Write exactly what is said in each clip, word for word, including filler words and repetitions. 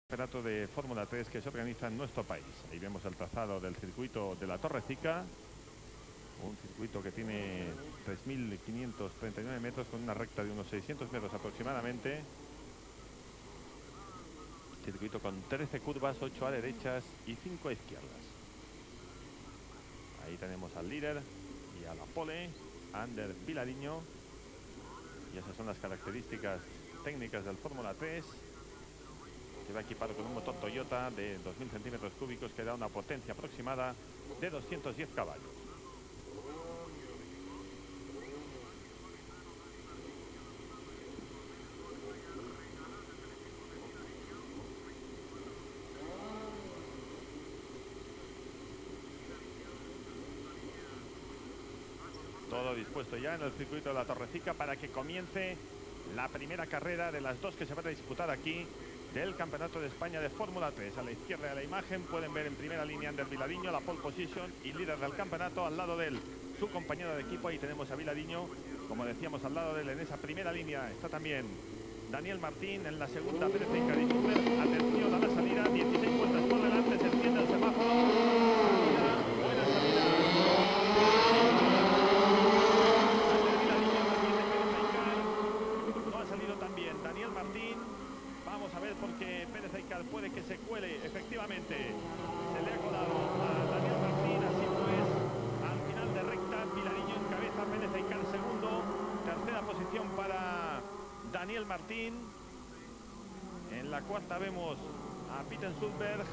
Campeonato de Fórmula tres que se organiza en nuestro país. Ahí vemos el trazado del circuito de la Torrecica, un circuito que tiene tres mil quinientos treinta y nueve metros con una recta de unos seiscientos metros aproximadamente. Circuito con trece curvas, ocho a derechas y cinco a izquierdas. Ahí tenemos al líder y a la pole, Ander Vilariño. Y esas son las características técnicas del Fórmula tres. Que va equipado con un motor Toyota de dos mil centímetros cúbicos que da una potencia aproximada de doscientos diez caballos. Todo dispuesto ya en el circuito de la Torrecica para que comience la primera carrera de las dos que se van a disputar aquí del Campeonato de España de Fórmula tres. A la izquierda de la imagen pueden ver en primera línea Ander Vilariño, la pole position y líder del campeonato. Al lado de él, su compañero de equipo. Ahí tenemos a Vilariño, como decíamos, al lado de él en esa primera línea está también Daniel Martín. En la segunda, Pérez Eicar. Atención a la salida, dieciséis vueltas por delante, se enciende el semáforo. Buena salida. Ander Vilariño, también de Pérez Eicar. No ha salido tan bien Daniel Martín. Vamos a ver, porque Pérez Eicar puede que se cuele. Efectivamente, se le ha colado a Daniel Martín. Así pues, al final de recta, Vilariño en cabeza, Pérez Eicar segundo. Tercera posición para Daniel Martín. En la cuarta vemos a Pieter Sundberg.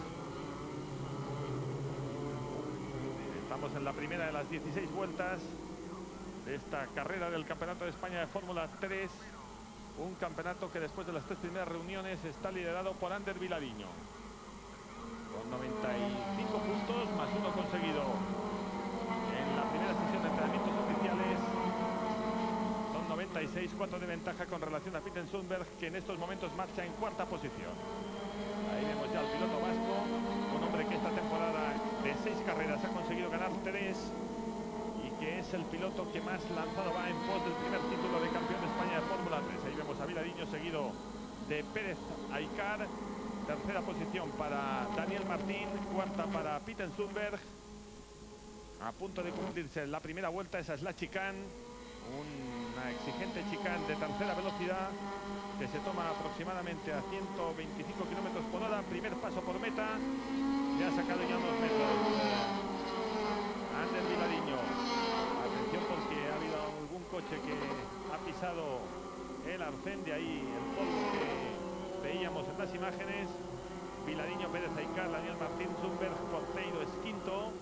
Estamos en la primera de las dieciséis vueltas de esta carrera del Campeonato de España de Fórmula tres. Un campeonato que después de las tres primeras reuniones está liderado por Ander Vilariño, con noventa y cinco puntos más uno conseguido en la primera sesión de entrenamientos oficiales. Son noventa y seis, cuatro de ventaja con relación a Pieter Sundberg, que en estos momentos marcha en cuarta posición. Ahí vemos ya al piloto vasco, un hombre que esta temporada de seis carreras ha conseguido ganar tres, que es el piloto que más lanzado va en pos del primer título de campeón de España de Fórmula tres. Ahí vemos a Vilariño seguido de Pérez Eicar. Tercera posición para Daniel Martín, cuarta para Pieter Sundberg. A punto de cumplirse la primera vuelta, esa es la chicane, una exigente chicane de tercera velocidad que se toma aproximadamente a ciento veinticinco kilómetros por hora. Primer paso por meta, le ha sacado ya unos metros Ander Vilariño. Atención, porque ha habido algún coche que ha pisado el arcén, de ahí el polvo que veíamos en las imágenes. Vilariño, Pérez Eicar, Daniel Martín, Sundberg, Corteiro es quinto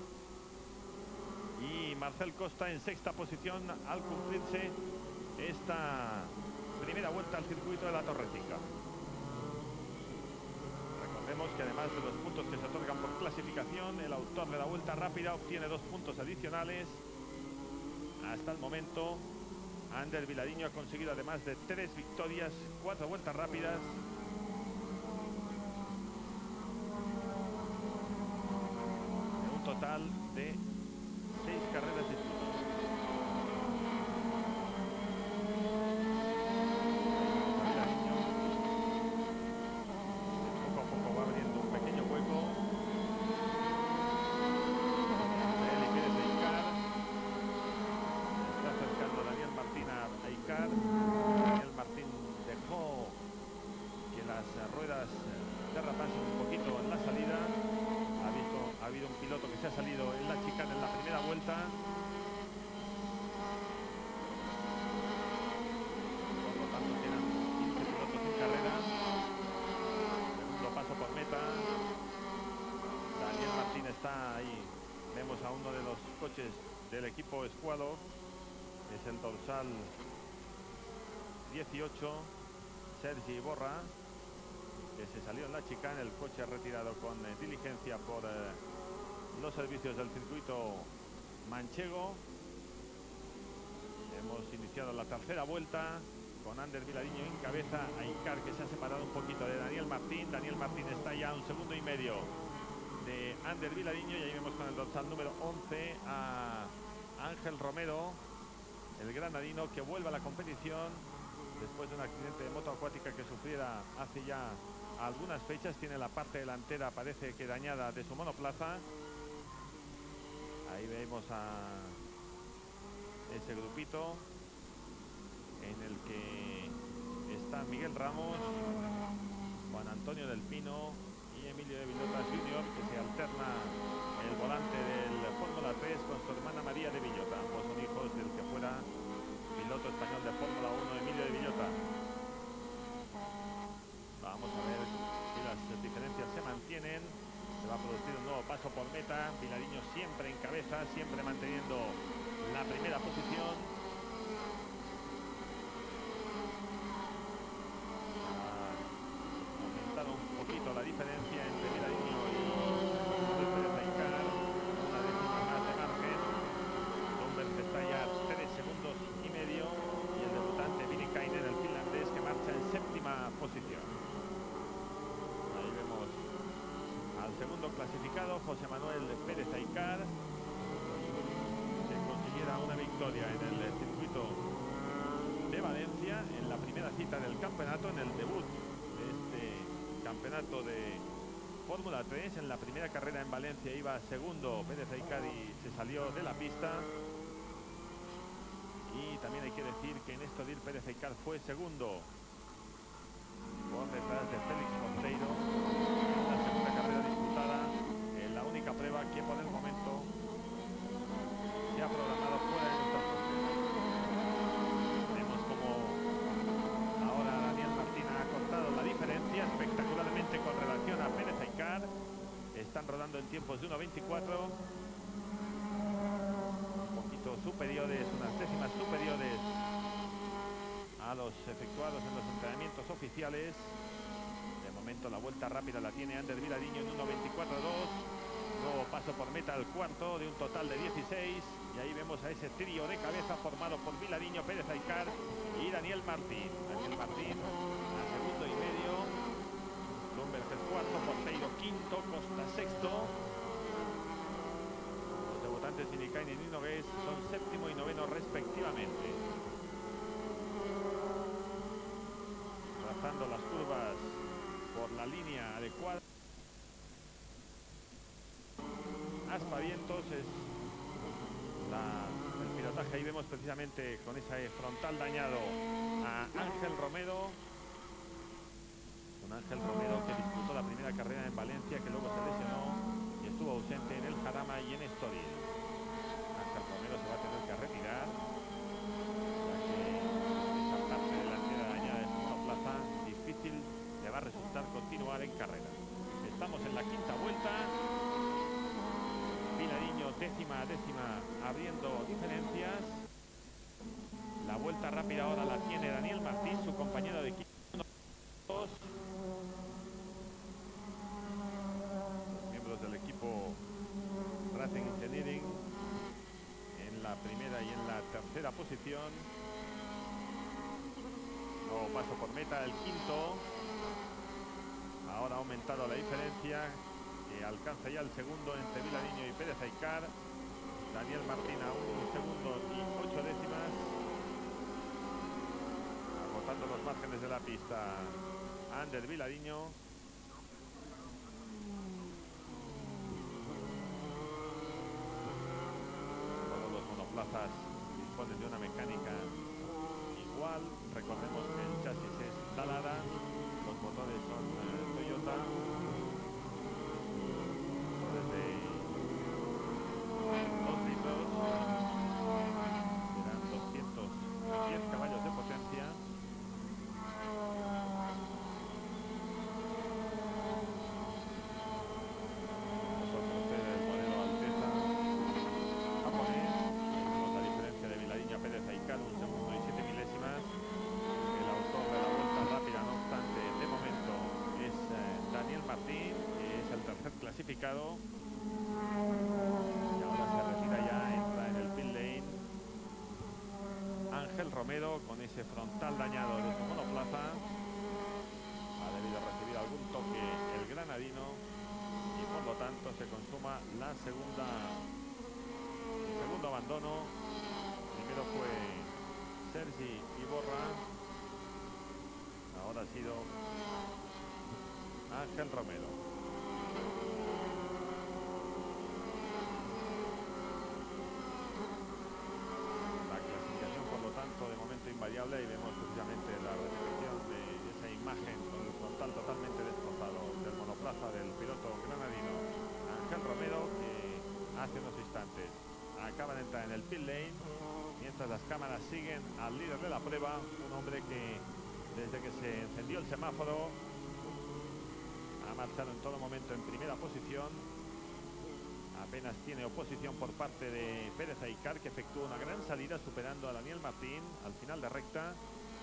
y Marcel Costa en sexta posición al cumplirse esta primera vuelta al circuito de la Torrecica. Recordemos que además de los puntos que se otorgan por clasificación, el autor de la vuelta rápida obtiene dos puntos adicionales. Hasta el momento, Ander Vilariño ha conseguido, además de tres victorias, cuatro vueltas rápidas. De un total de seis carreras disputadas. Poco a poco va abriendo un pequeño hueco. Daniel Martín dejó que las ruedas derrapasen un poquito en la salida. Ha, visto, ha habido un piloto que se ha salido en la chicane en la primera vuelta. Por lo tanto, quedan quince pilotos en carrera. Segundo paso por meta. Daniel Martín está ahí. Vemos a uno de los coches del equipo Escualo. Es el dorsal dieciocho, Sergi Iborra, que se salió en la chicane. El coche retirado con eh, diligencia por eh, los servicios del circuito manchego. Hemos iniciado la tercera vuelta con Ander Vilariño en cabeza, Eicar, que se ha separado un poquito de Daniel Martín. Daniel Martín está ya a un segundo y medio de Ander Vilariño, y ahí vemos con el dorsal número once a Ángel Romero, el granadino, que vuelve a la competición después de un accidente de moto acuática que sufriera hace ya algunas fechas. Tiene la parte delantera, parece que dañada, de su monoplaza. Ahí vemos a ese grupito en el que está Miguel Ramos, Juan Antonio del Pino y Emilio de Villota junior, que se alterna el volante del Fórmula tres con su hermana María de Villota. Ambos son hijos del que fuera piloto español de Fórmula uno, Emilio de Villota. Vamos a ver si las diferencias se mantienen. Se va a producir un nuevo paso por meta. Vilariño siempre en cabeza, siempre manteniendo la primera posición. Ha aumentado un poquito la diferencia entre Vilariño y Pérez Aycar. Una décima más de margen. Lumberg está ya tres segundos y medio. Y el debutante Vinikainen, el finlandés, que marcha en séptima posición. Ahí vemos al segundo clasificado, José Manuel Pérez Aycar, que consiguiera una victoria en el circuito de Valencia en la primera cita del campeonato, en el debut de este campeonato de Fórmula tres. En la primera carrera en Valencia iba segundo Pérez Aycar y se salió de la pista. Y también hay que decir que en Estoril Pérez Aycar fue segundo por detrás de Félix Monteiro en la segunda carrera disputada, en la única prueba que por el momento se ha programado fuera de nuestras fronteras. Vemos como ahora Daniel Martín ha cortado la diferencia espectacularmente con relación a Pérez Aycar. Están rodando en tiempos de uno veinticuatro, un poquito superiores, unas décimas superiores a los efectuados en los entrenamientos oficiales. De momento la vuelta rápida la tiene Ander Vilariño en uno veinticuatro dos. Nuevo paso por meta, el cuarto de un total de dieciséis. Y ahí vemos a ese trío de cabeza formado por Vilariño, Pérez Aycar y Daniel Martín. Daniel Martín a segundo y medio. Lumberg es cuarto, Porteiro quinto, Costa sexto. Los debutantes Vinikainen y Nogués son séptimo y noveno respectivamente. Trazando las curvas por la línea adecuada. Aspavientos es la, el pilotaje. Ahí vemos precisamente con ese frontal dañado a Ángel Romero. Un Ángel Romero que disputó la primera carrera en Valencia, que luego se lesionó y estuvo ausente en el Jarama y en Estoril. Ángel Romero se va a tener que retirar, ya que esa parte delantera dañada de su plaza difícil le va a resultar continuar en carrera. Estamos en la quinta vuelta. Vilariño décima a décima abriendo diferencias. La vuelta rápida ahora la tiene Daniel Martín, su compañero de equipo. Los miembros del equipo Racing Engineering en la primera y en la tercera posición. Nuevo paso por meta, el quinto. Ahora ha aumentado la diferencia, que alcanza ya el segundo entre Vilariño y Pérez Aycar. Daniel Martín a un segundo y ocho décimas. Agotando los márgenes de la pista Ander Vilariño. Todos los monoplazas disponen de una mecánica igual. Recordemos que el chasis es Dallara, los motores son eh, Toyota, motores de dos litros, eran doscientos diez caballos de potencia. Nosotros el modelo Alteza japonés. Vemos la diferencia de Vilariño a Pérez Aycar, un segundo y siete milésimas. El autor de la vuelta rápida, no obstante, de momento es eh, Daniel Martín, que es el tercer clasificado. Y ahora se retira ya, entra en el pit lane Ángel Romero con ese frontal dañado de su monoplaza. Ha debido recibir algún toque el granadino y por lo tanto se consuma la segunda, el segundo abandono. Primero fue Sergi Iborra. Ahora ha sido Ángel Romero. La clasificación, por lo tanto, de momento invariable, y vemos precisamente la repetición de esa imagen con el frontal totalmente destrozado del monoplaza del piloto granadino Ángel Romero, que hace unos instantes acaba de entrar en el pit lane, mientras las cámaras siguen al líder de la prueba, un hombre que desde que se encendió el semáforo ha marchado en todo momento en primera posición. Apenas tiene oposición por parte de Pérez Aycar, que efectúa una gran salida superando a Daniel Martín al final de recta.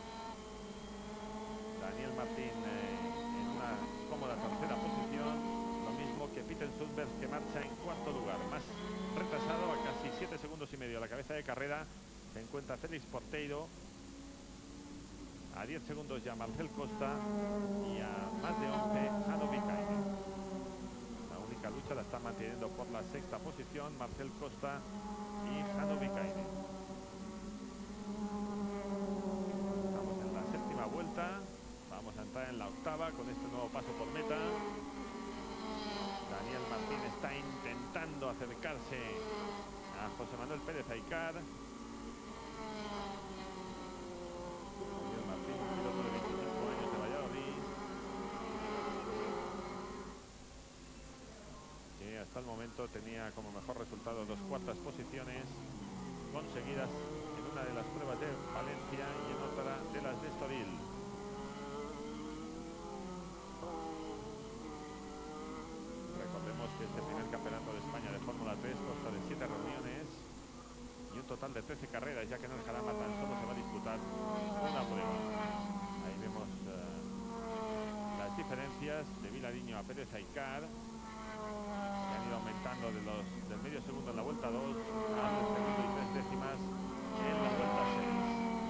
Daniel Martín eh, en una cómoda tercera posición, lo mismo que Peter Sundberg, que marcha en cuarto lugar. Más retrasado, a casi siete segundos y medio a la cabeza de carrera, se encuentra Félix Porteiro. A diez segundos ya Marcel Costa, y a más de once Hanno Vikainen. La única lucha la está manteniendo por la sexta posición Marcel Costa y Hanno Vikainen. Estamos en la séptima vuelta, vamos a entrar en la octava con este nuevo paso por meta. Daniel Martín está intentando acercarse a José Manuel Pérez Aycar. Hasta el momento tenía como mejor resultado dos cuartas posiciones conseguidas en una de las pruebas de Valencia y en otra de las de Estoril. Recordemos que este primer campeonato de España de Fórmula tres consta de siete reuniones y un total de trece carreras, ya que en el Jarama tan solo se va a disputar una prueba. Ahí vemos uh, las diferencias de Vilariño a Pérez Aycar, que han ido aumentando de los, del medio segundo en la vuelta dos al segundo y tres décimas en la vuelta seis.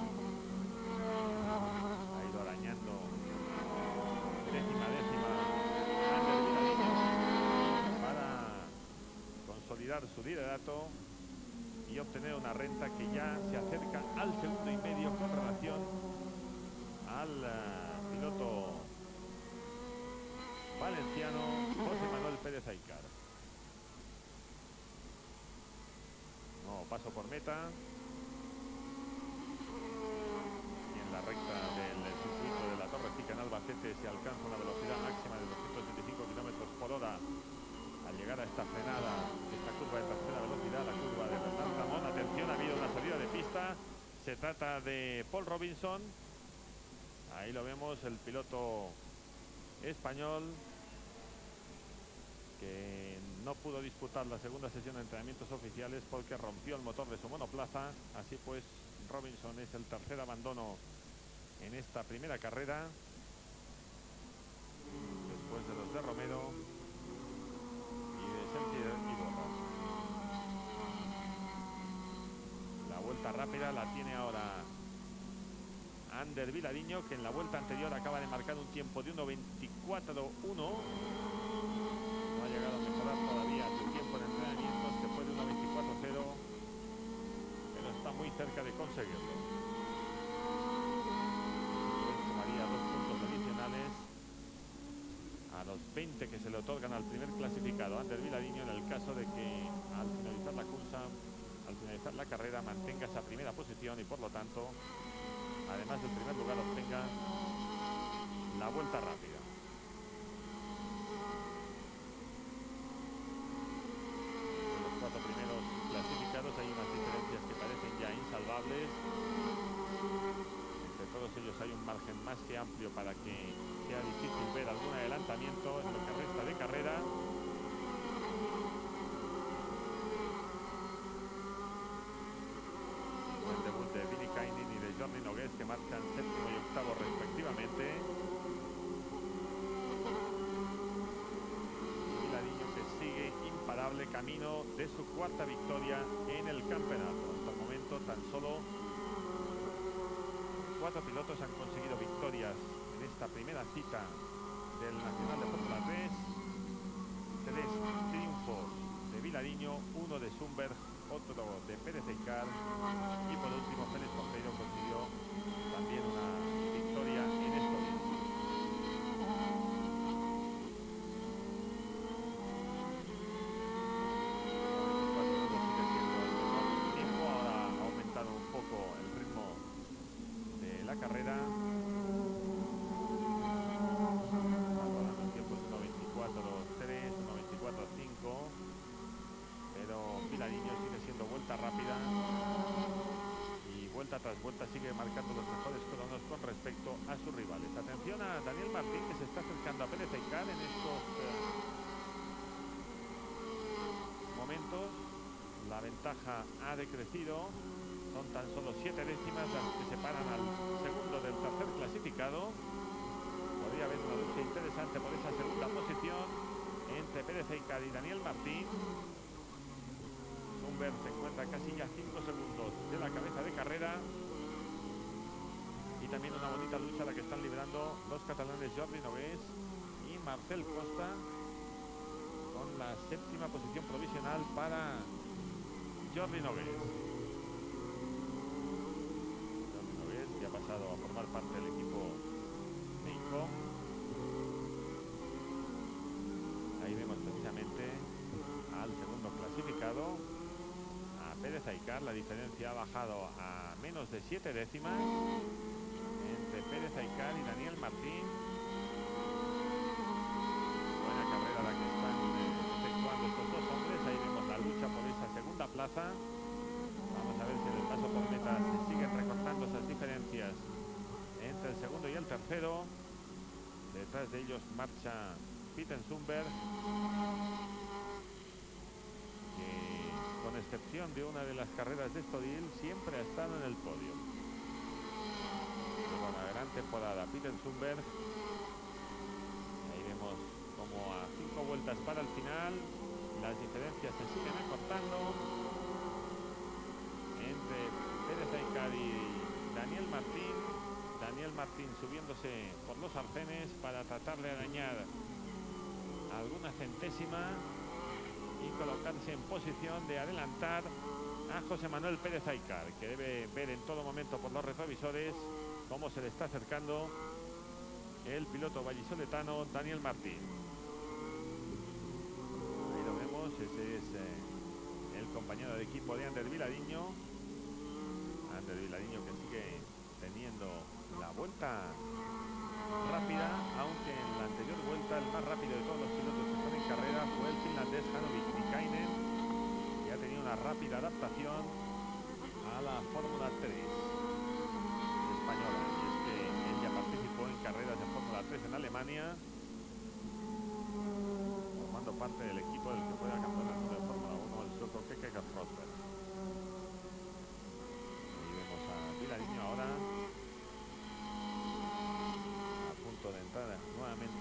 Ha ido arañando décima décima Ander Vilariño para consolidar su liderato y obtener una renta que ya se acerca al segundo y medio con relación al uh, piloto valenciano José Manuel Pérez Aycar. No, paso por meta. Y en la recta del circuito de la Torrecilla en Albacete se alcanza una velocidad máxima de doscientos veinticinco kilómetros por hora al llegar a esta frenada, esta curva de tercera velocidad, la curva de Bernal Ramón. Atención, ha habido una salida de pista. Se trata de Paul Robinson. Ahí lo vemos, el piloto español, que no pudo disputar la segunda sesión de entrenamientos oficiales porque rompió el motor de su monoplaza. Así pues, Robinson es el tercer abandono en esta primera carrera, después de los de Romero y de Sergio Iborra. La vuelta rápida la tiene ahora Ander Vilariño, que en la vuelta anterior acaba de marcar un tiempo de uno veinticuatro uno. No ha llegado a mejorar todavía su tiempo en entrenamientos, que fue de uno veinticuatro cero, pero está muy cerca de conseguirlo. Pues tomaría dos puntos adicionales a los veinte que se le otorgan al primer clasificado, Ander Vilariño, en el caso de que al finalizar la cursa, al finalizar la carrera, mantenga esa primera posición y por lo tanto, además del primer lugar, obtenga la vuelta rápida. De los cuatro primeros clasificados hay unas diferencias que parecen ya insalvables. Entre todos ellos hay un margen más que amplio para que sea difícil ver algún adelantamiento en lo que resta de carrera. El debut de Billy Kainin y de Jordi Nogués, que marcan séptimo y octavo respectivamente. Y Vilariño, que sigue imparable camino de su cuarta victoria en el campeonato. Hasta el momento tan solo cuatro pilotos han conseguido victorias en esta primera cita del Nacional de Fórmula tres. Tres triunfos de Vilariño, uno de Sundberg, otro de Pérez Aycar y por último Félix Porteiro consiguió también una victoria en Estoril. carrera. Los tiempos uno veinticuatro tres, uno veinticuatro cinco. Pero Vilariño sigue siendo vuelta rápida. Y vuelta tras vuelta sigue marcando los mejores cronos con respecto a sus rivales. Atención a Daniel Martín, que se está acercando a Pérez Eicar en estos eh, momentos. La ventaja ha decrecido. Son tan solo siete décimas las que separan al segundo del tercer clasificado. Podría haber una lucha interesante por esa segunda posición entre Pérez Eicar y Daniel Martín. Zumber se encuentra casi ya cinco segundos de la cabeza de carrera. Y también una bonita lucha la que están librando los catalanes Jordi Nogués y Marcel Costa, con la séptima posición provisional para Jordi Nogués. Jordi Nogués, que ha pasado a formar parte del equipo cinco. Ahí vemos precisamente al segundo clasificado, a Pérez Eicar. La diferencia ha bajado a menos de siete décimas entre Pérez Eicar y Daniel Martín. Buena carrera la que están eh, efectuando estos dos hombres. Ahí vemos la lucha por esa segunda plaza. Vamos a ver si en el paso por meta se siguen recortando esas diferencias entre el segundo y el tercero. Detrás de ellos marcha Pieter Zumber, que con excepción de una de las carreras de Estoril siempre ha estado en el podio. Lleva una gran temporada Pieter Zumber. Ahí vemos como a cinco vueltas para el final las diferencias se siguen acortando entre Pérez Eicar y Daniel Martín. Daniel Martín subiéndose por los arcenes para tratar de arañar alguna centésima y colocarse en posición de adelantar a José Manuel Pérez Eicar, que debe ver en todo momento por los retrovisores cómo se le está acercando el piloto vallisoletano Daniel Martín. Ahí lo vemos, ese es eh, el compañero de equipo de Ander Vilariño. Ander Vilariño, que sigue teniendo la vuelta rápida, aunque en la anterior vuelta el más rápido de todos los pilotos que están en carrera fue el finlandés Hannu Viikainen, que ha tenido una rápida adaptación a la Fórmula tres española. Y es que él ya participó en carreras de Fórmula tres en Alemania, formando parte del equipo del que fue campeón del mundo de Fórmula uno, el sueco Keke Rosberg. Ahí vemos a Vilariño ahora de entrada nuevamente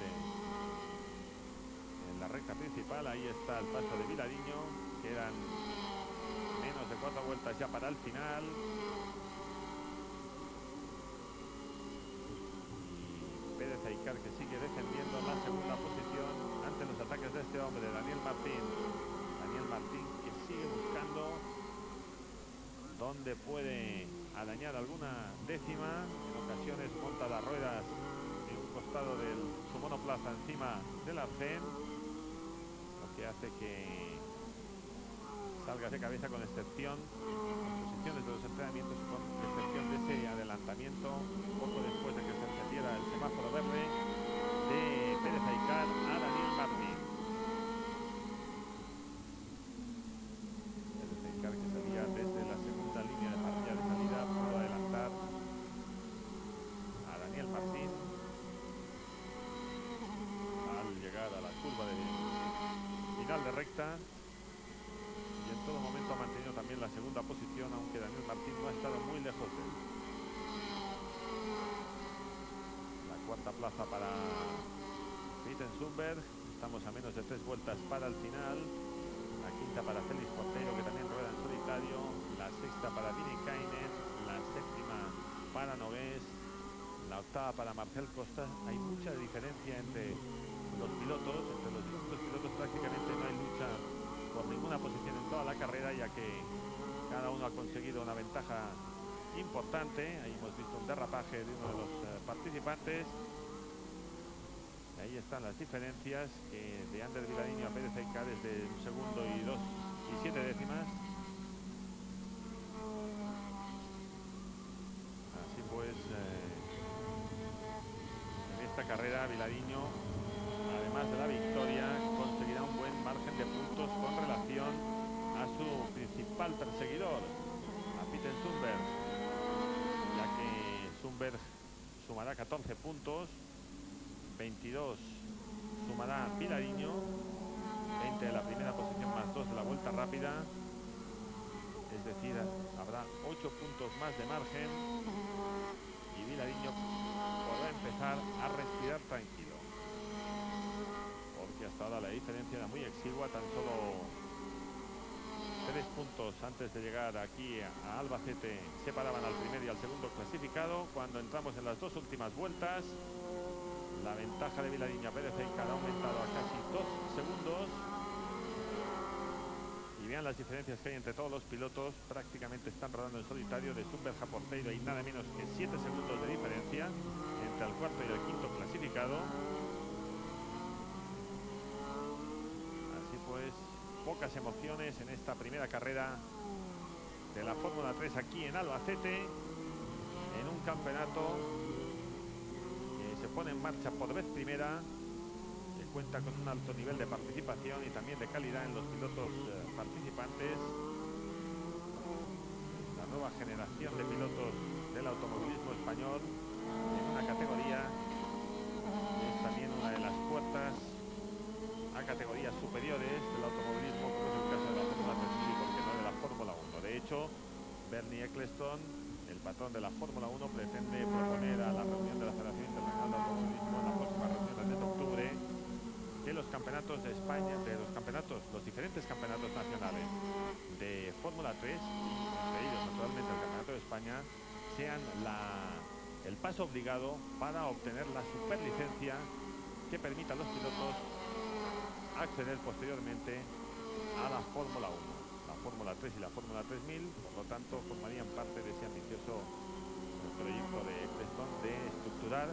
en la recta principal. Ahí está el paso de Vilariño. Quedan menos de cuatro vueltas ya para el final. Y Pérez Eicar, que sigue defendiendo la segunda posición ante los ataques de este hombre, Daniel Martín. Daniel Martín, que sigue buscando donde puede arañar alguna décima. En ocasiones monta las ruedas costado de su monoplaza encima del arcén, lo que hace que salga de cabeza, con excepción en posiciones de los entrenamientos, con excepción de ese adelantamiento poco después de que se encendiera el semáforo verde de Pérez Eicar a Daniel Martín. Pérez Eicar, que salía desde la segunda línea de parrilla de salida, pudo adelantar a Daniel Martín llegar a la curva de final de recta, y en todo momento ha mantenido también la segunda posición, aunque Daniel Martín no ha estado muy lejos de él. La cuarta plaza para Pieter Zumber. Estamos a menos de tres vueltas para el final. La quinta para Félix Porteiro, que también rueda en solitario. La sexta para Viikainen. La séptima para Nogués. La octava para Marcel Costa. Hay mucha diferencia entre los pilotos, entre los distintos pilotos. Prácticamente no hay lucha por ninguna posición en toda la carrera, ya que cada uno ha conseguido una ventaja importante. Ahí hemos visto un derrapaje de uno de los uh, participantes. Ahí están las diferencias, que de Ander Vilariño a Pérez Eicar es de un segundo y dos y siete décimas. Así pues, eh, esta carrera, Vilariño, además de la victoria, conseguirá un buen margen de puntos con relación a su principal perseguidor, a Peter Sundberg, ya que Sundberg sumará catorce puntos, veintidós sumará Vilariño, veinte de la primera posición más dos de la vuelta rápida, es decir, habrá ocho puntos más de margen y Vilariño podrá empezar a respirar tranquilo, porque hasta ahora la diferencia era muy exigua, tan solo tres puntos antes de llegar aquí a Albacete separaban al primer y al segundo clasificado. Cuando entramos en las dos últimas vueltas, la ventaja de Vilariño a Pérez Eicar ha aumentado a casi dos segundos. Y vean las diferencias que hay entre todos los pilotos. Prácticamente están rodando en solitario. De Sundberg a Porteiro hay nada menos que siete segundos de diferencia entre el cuarto y el quinto clasificado. Así pues, pocas emociones en esta primera carrera de la Fórmula tres aquí en Albacete, en un campeonato que se pone en marcha por vez primera, que cuenta con un alto nivel de participación y también de calidad en los pilotos eh, participantes. La nueva generación de pilotos del automovilismo español en una categoría que es también una de las puertas a categorías superiores del automovilismo, como es el caso de la Fórmula tres y por qué no de la Fórmula uno. De hecho, Bernie Ecclestone, el patrón de la Fórmula uno, pretende proponer a la reunión de la Federación Internacional de Automovilismo en la próxima reunión del mes de octubre que los campeonatos de España, de los campeonatos, los diferentes campeonatos nacionales de Fórmula tres, entre ellos naturalmente el Campeonato de España, sean la, el paso obligado para obtener la superlicencia que permita a los pilotos acceder posteriormente a la Fórmula uno. La Fórmula tres y la Fórmula tres mil, por lo tanto, formarían parte de ese ambicioso proyecto de Ecclestone de estructurar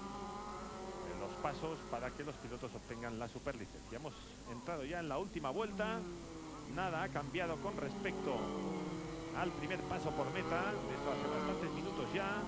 los pasos para que los pilotos obtengan la superlicencia. Hemos entrado ya en la última vuelta. Nada ha cambiado con respecto al primer paso por meta. De esto hace bastantes minutos ya.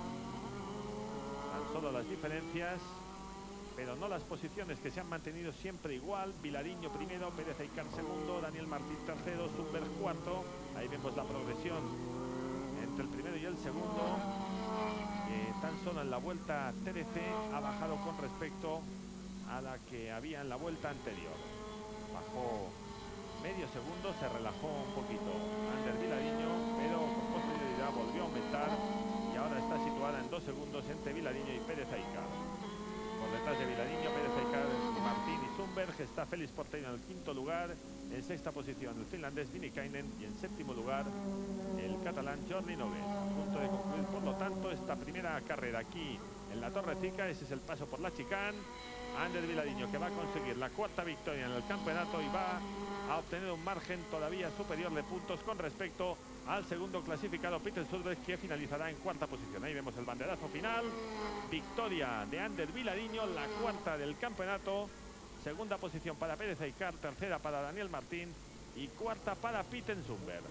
Tan solo las diferencias, pero no las posiciones, que se han mantenido siempre igual. Vilariño primero, Pérez Eicar segundo, Daniel Martín tercero, Sundberg cuarto. Ahí vemos la progresión entre el primero y el segundo. Eh, tan solo en la vuelta trece ha bajado con respecto a la que había en la vuelta anterior. Bajó medio segundo, se relajó un poquito Ander Vilariño, pero con posterioridad volvió a aumentar y ahora está situada en dos segundos entre Vilariño y Pérez Eicar. Por detrás de Vilariño, Pérez Eicar, Martín y Sundberg está Félix Porteiro en el quinto lugar. En sexta posición el finlandés Vinikainen y en séptimo lugar el catalán Jordi Nogués. A punto de concluir, por lo tanto, esta primera carrera aquí en la Torrecilla. Ese es el paso por la chicane. Ander Vilariño, que va a conseguir la cuarta victoria en el campeonato y va a obtener un margen todavía superior de puntos con respecto al segundo clasificado, Peter Sundberg, que finalizará en cuarta posición. Ahí vemos el banderazo final. Victoria de Ander Vilariño, la cuarta del campeonato. Segunda posición para Pérez Eicar, tercera para Daniel Martín y cuarta para Peter Sundberg.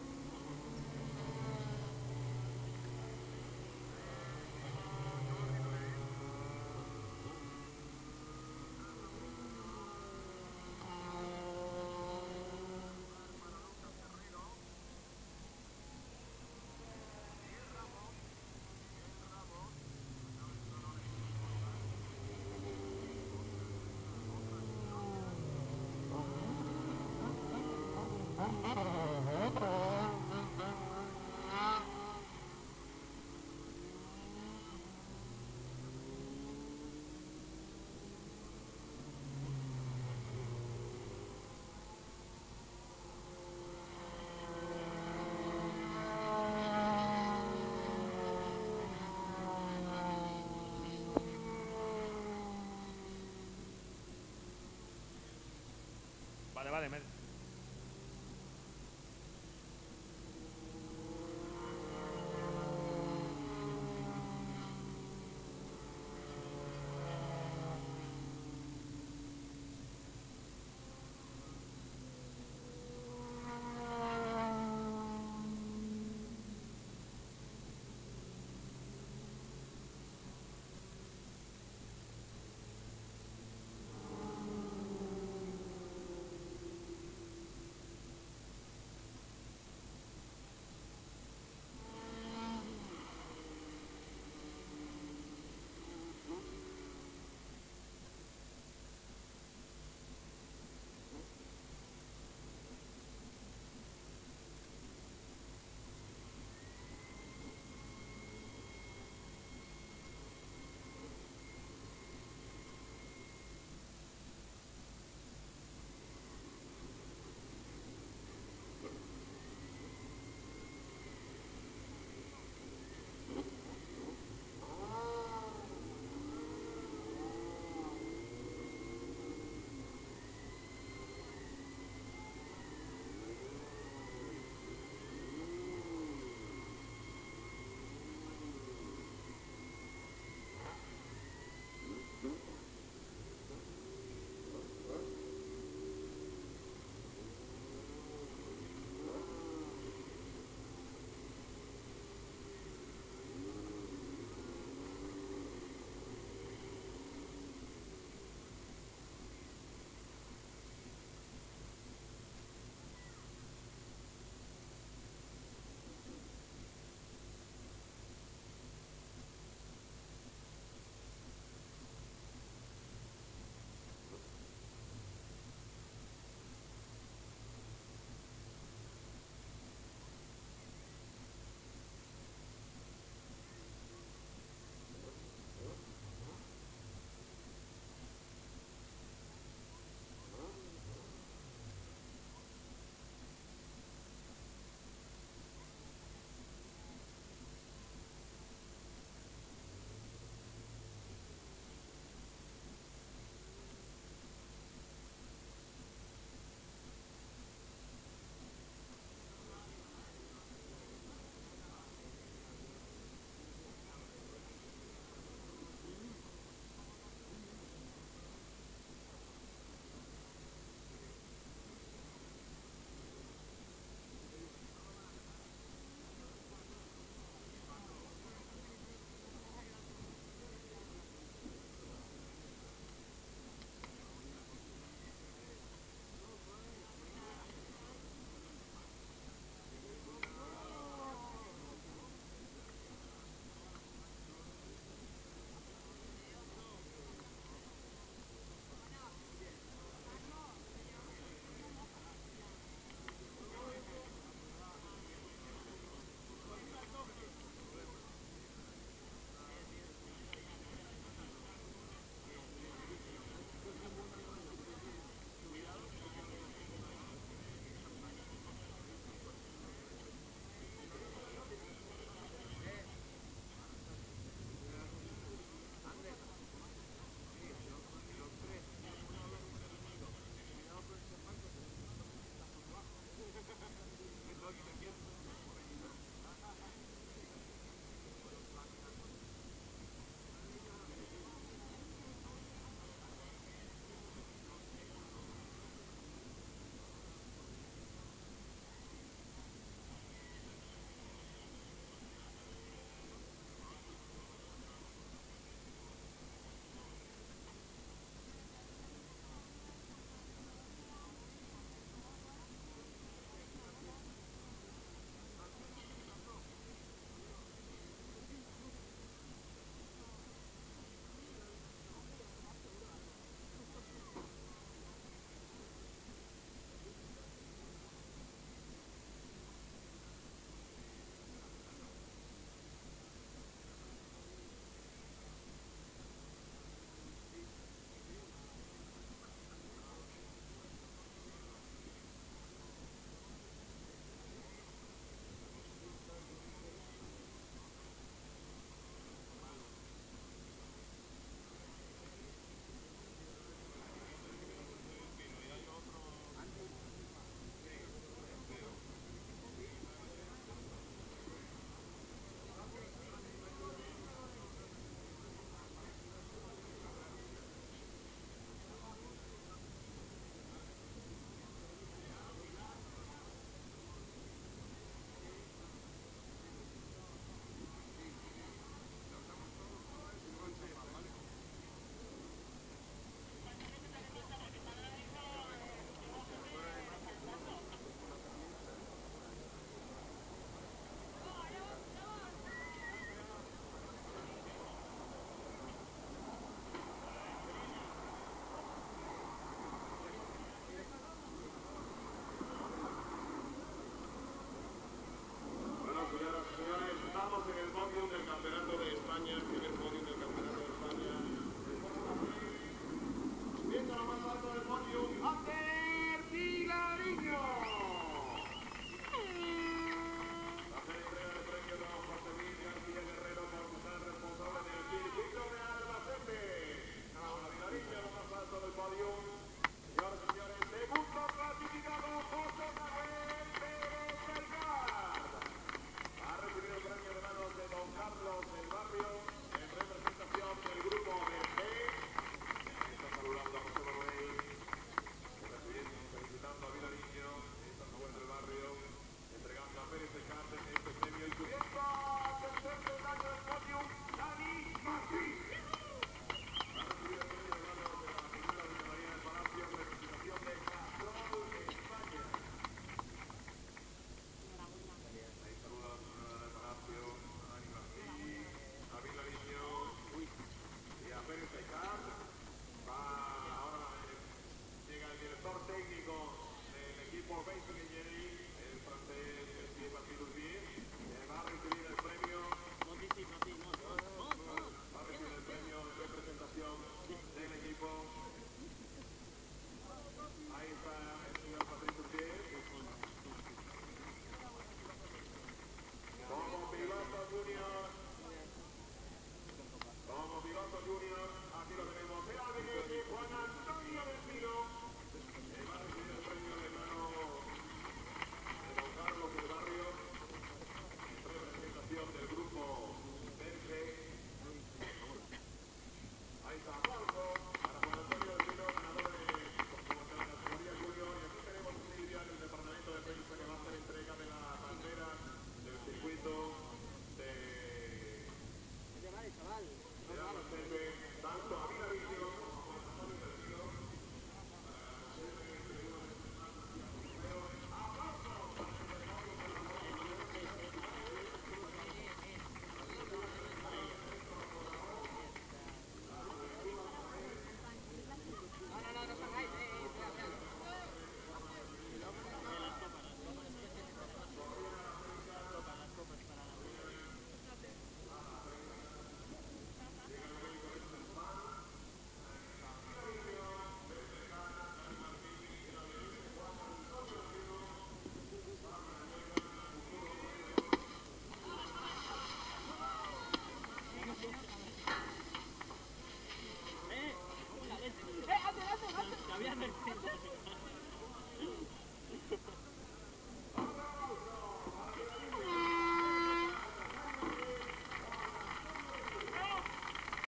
Vale, vale, me...